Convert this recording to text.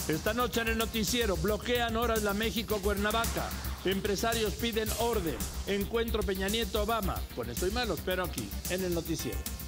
Esta noche en el noticiero, bloquean horas la México-Cuernavaca. Empresarios piden orden. Encuentro Peña Nieto-Obama. Con esto y más lo espero aquí, en el noticiero.